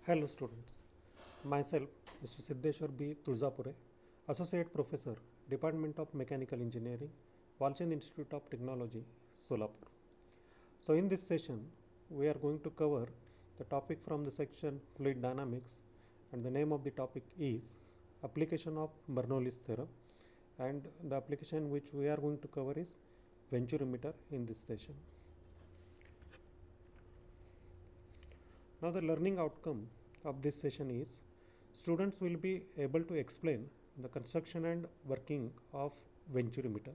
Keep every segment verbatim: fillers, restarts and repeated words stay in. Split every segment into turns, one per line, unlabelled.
Hello students, myself Mister Siddheshwar B, Tuljapure, Associate Professor, Department of Mechanical Engineering, Walchand Institute of Technology, Solapur. So in this session, we are going to cover the topic from the section Fluid Dynamics, and the name of the topic is Application of Bernoulli's Theorem, and the application which we are going to cover is Venturimeter in this session. Now the learning outcome of this session is students will be able to explain the construction and working of Venturimeter.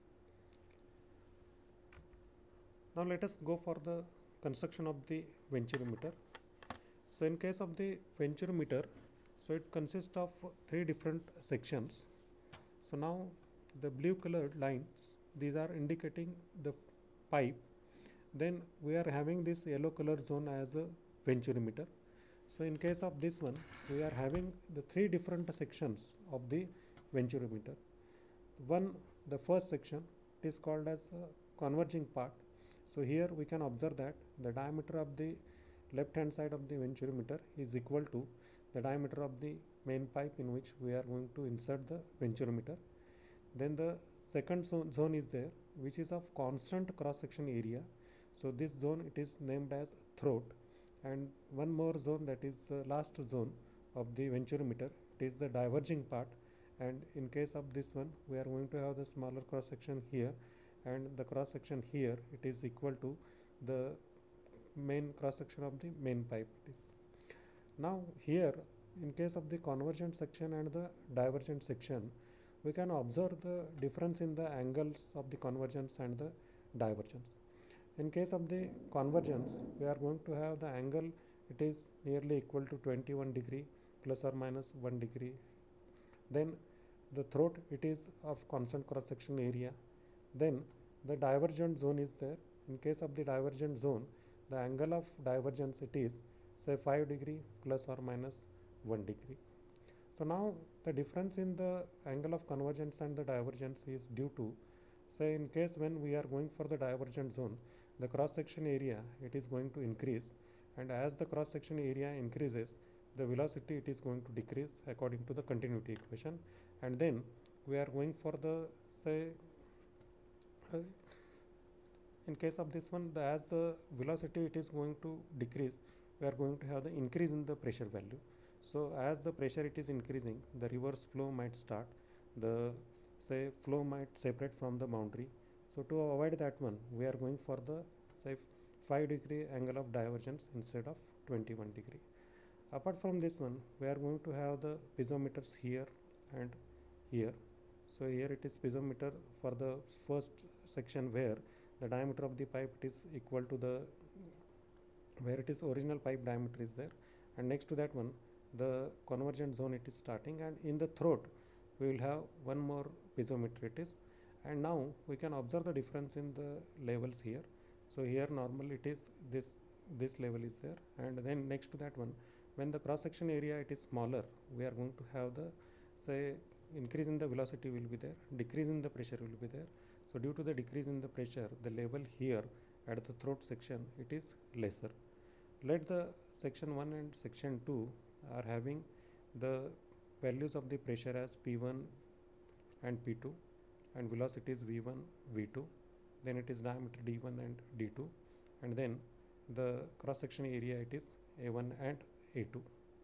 Now let us go for the construction of the Venturimeter. So in case of the Venturimeter, so it consists of three different sections. So now the blue colored lines, these are indicating the pipe. Then we are having this yellow color zone as a Venturimeter. So in case of this one, we are having the three different sections of the Venturimeter. One, the first section, it is called as a converging part. So here we can observe that the diameter of the left hand side of the Venturimeter is equal to the diameter of the main pipe in which we are going to insert the Venturimeter. Then the second zone, zone is there, which is of constant cross section area. So this zone, it is named as throat. And one more zone, that is the last zone of the Venturimeter, it is the diverging part. And in case of this one, we are going to have the smaller cross section here, and the cross section here, it is equal to the main cross section of the main pipe. It is. Now here, in case of the convergent section and the divergent section, we can observe the difference in the angles of the convergence and the divergence. In case of the convergence, we are going to have the angle, it is nearly equal to twenty-one degree plus or minus one degree. Then the throat, it is of constant cross section area. Then the divergent zone is there. In case of the divergent zone, the angle of divergence, it is say five degree plus or minus one degree. So now the difference in the angle of convergence and the divergence is due to, say in case when we are going for the divergent zone, the cross section area, it is going to increase, and as the cross section area increases, the velocity, it is going to decrease according to the continuity equation. And then we are going for the, say uh, in case of this one, the as the velocity, it is going to decrease, we are going to have the increase in the pressure value. So as the pressure, it is increasing, the reverse flow might start, the say flow might separate from the boundary. So to avoid that one, we are going for the say five degree angle of divergence instead of twenty-one degree. Apart from this one, we are going to have the piezometers here and here. So here it is piezometer for the first section where the diameter of the pipe, it is equal to the where it is original pipe diameter is there, and next to that one, the convergent zone, it is starting, and in the throat we will have one more piezometer it is. And now we can observe the difference in the levels here. So here normally it is this this level is there, and then next to that one, when the cross section area, it is smaller, we are going to have the say increase in the velocity will be there, decrease in the pressure will be there. So due to the decrease in the pressure, the level here at the throat section, it is lesser. Let the section one and section two are having the values of the pressure as P one and P two, and velocity is V one, V two, then it is diameter D one and D two, and then the cross section area, it is A one and A two.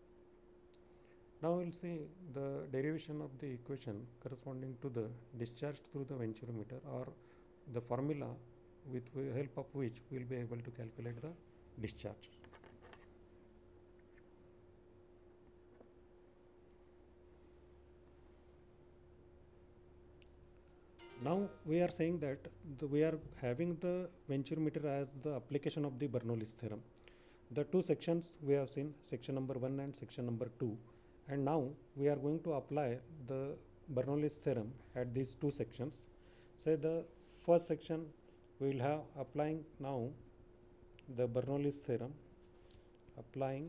Now we will see the derivation of the equation corresponding to the discharge through the Venturimeter, or the formula with the help of which we will be able to calculate the discharge. Now we are saying that the, we are having the Venturimeter as the application of the Bernoulli's theorem. The two sections we have seen, section number one and section number two, and now we are going to apply the Bernoulli's theorem at these two sections. Say the first section, we will have applying now the Bernoulli's theorem, applying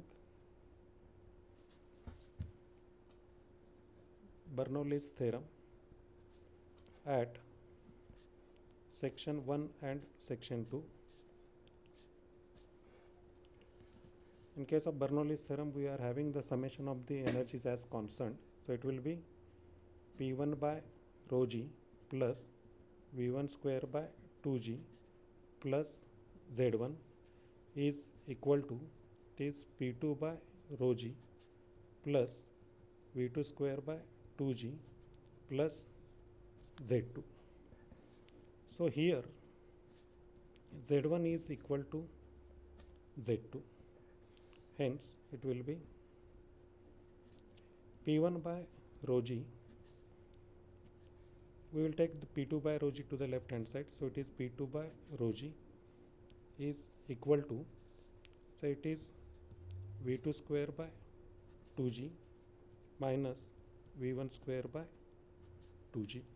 Bernoulli's theorem at section one and section two. In case of Bernoulli's theorem, we are having the summation of the energies as constant. So it will be P one by rho g plus V one square by two g plus Z one is equal to, it is P two by rho g plus V two square by two g plus Z two. So here Z one is equal to Z two. Hence it will be P one by rho g. We will take the P two by rho g to the left hand side. So it is P two by rho g is equal to, so it is V two square by two g minus V one square by two g.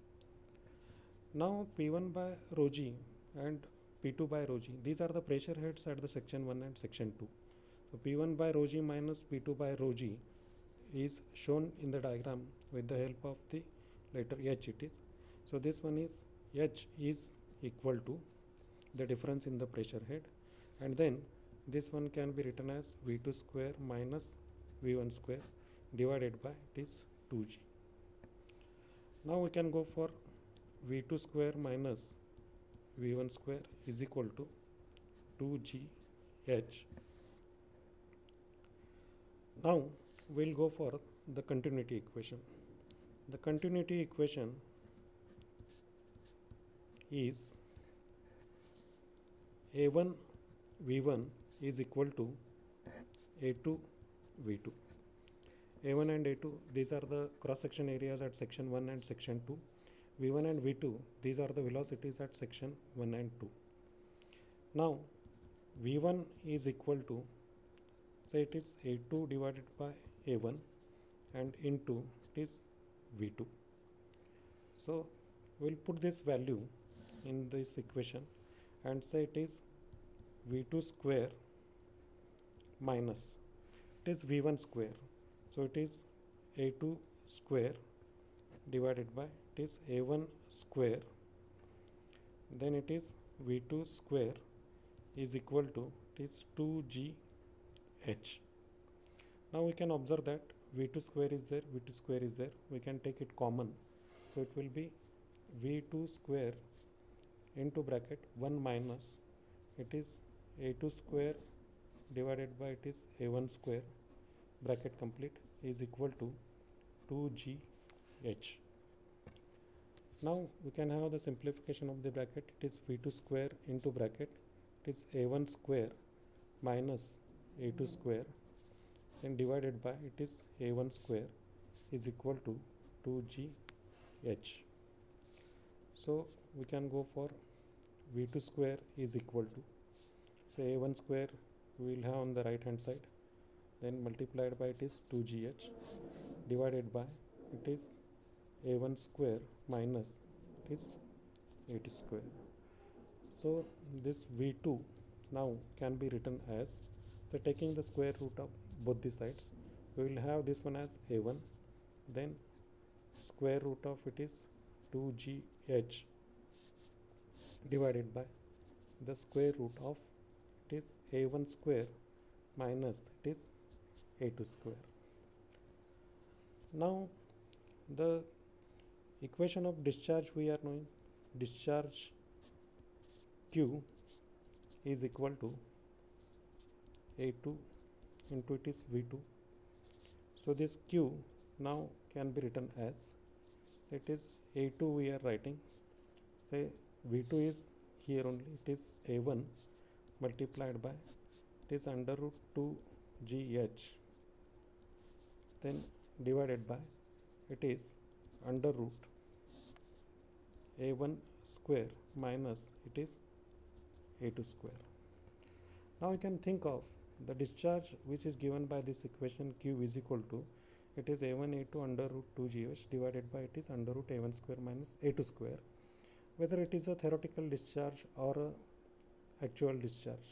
Now P one by rho g and P two by rho g, these are the pressure heads at the section one and section two. So P one by rho g minus P two by rho g is shown in the diagram with the help of the letter H it is. So this one is H is equal to the difference in the pressure head, and then this one can be written as V two square minus V one square divided by it is two g. Now we can go for V two square minus V one square is equal to two g H. Now we will go for the continuity equation. The continuity equation is A one V one is equal to A two V two. A one and A two, these are the cross section areas at section one and section two. V one and V two, these are the velocities at section one and two. Now V one is equal to, say it is A two divided by A one and into it is V two. So we will put this value in this equation and say it is V two square minus, it is V one square. So it is A two square divided by, it is A one square, then it is V two square is equal to, it is two g H. Now we can observe that V two square is there, V two square is there, we can take it common. So it will be V two square into bracket one minus, it is A two square divided by it is A one square, bracket complete, is equal to two g H. Now we can have the simplification of the bracket, it is V two square into bracket, it is A one square minus A two square, and divided by it is A one square is equal to two g H. So we can go for V two square is equal to, say A one square we will have on the right hand side, then multiplied by it is two g H divided by it is A one square minus it is A two square. So this V two now can be written as, so taking the square root of both the sides, we will have this one as A one, then square root of it is two g H divided by the square root of it is A one square minus it is A two square. Now the equation of discharge we are knowing, discharge Q is equal to A two into it is V two. So this Q now can be written as, it is A two we are writing, say V two is here only, it is A one multiplied by it is under root two g H, then divided by it is under root A one square minus it is A two square. Now you can think of the discharge which is given by this equation Q is equal to, it is A one A two under root two g H divided by it is under root A one square minus A two square, whether it is a theoretical discharge or a actual discharge.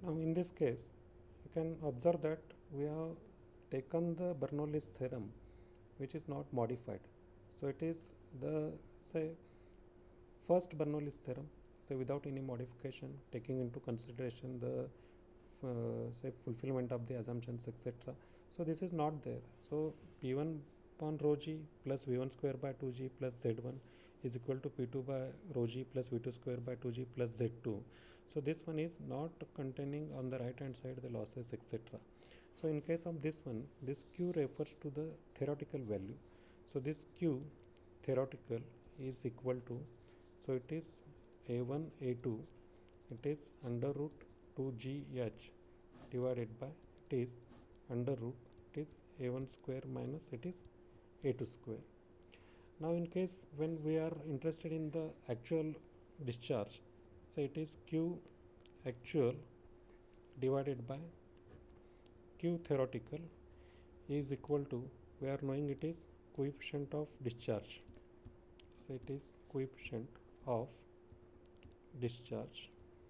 Now in this case, you can observe that we have taken the Bernoulli's theorem, which is not modified. So it is the, say, first Bernoulli's theorem, say without any modification, taking into consideration the uh, say fulfillment of the assumptions, et cetera. So this is not there. So P one upon rho g plus V one square by two g plus Z one is equal to P two by rho g plus V two square by two g plus Z two. So this one is not containing on the right hand side the losses, et cetera. So in case of this one, this Q refers to the theoretical value. So this Q theoretical is equal to, so it is A one, A two, it is under root two G H divided by, it is under root, it is A one square minus, it is A two square. Now in case when we are interested in the actual discharge, so it is Q actual divided by Q theoretical is equal to, we are knowing it is coefficient of discharge. So it is coefficient of discharge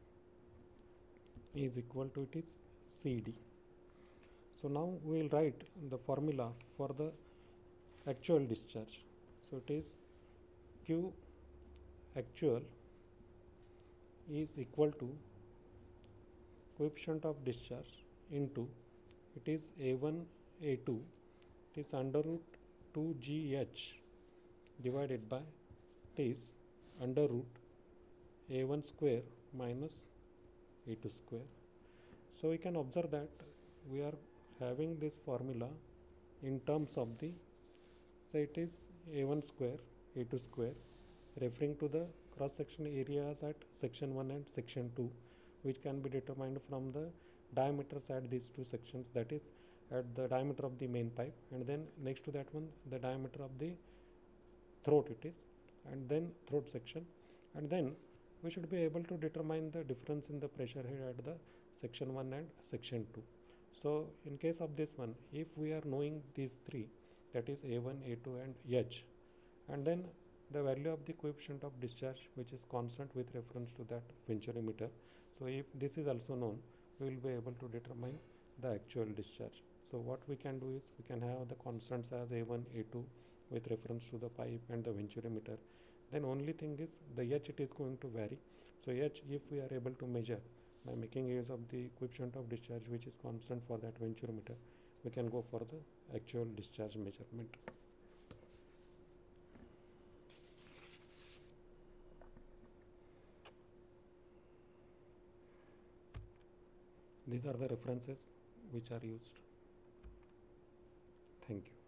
is equal to, it is C D. So now we will write the formula for the actual discharge. So it is Q actual is equal to coefficient of discharge into, it is A one, A two, it is under root two G H divided by, it is under root A one square minus A two square. So we can observe that we are having this formula in terms of the, say it is A one square, A two square, referring to the cross section areas at section one and section two, which can be determined from the diameters at these two sections, that is at the diameter of the main pipe, and then next to that one the diameter of the throat it is, and then throat section, and then we should be able to determine the difference in the pressure head at the section one and section two. So in case of this one, if we are knowing these three, that is A one, A two and H, and then the value of the coefficient of discharge, which is constant with reference to that Venturimeter. So if this is also known, we will be able to determine the actual discharge. So what we can do is we can have the constants as A one, A two with reference to the pipe and the Venturimeter. Then only thing is the H, it is going to vary. So H, if we are able to measure by making use of the coefficient of discharge, which is constant for that Venturimeter, we can go for the actual discharge measurement. These are the references which are used. Thank you.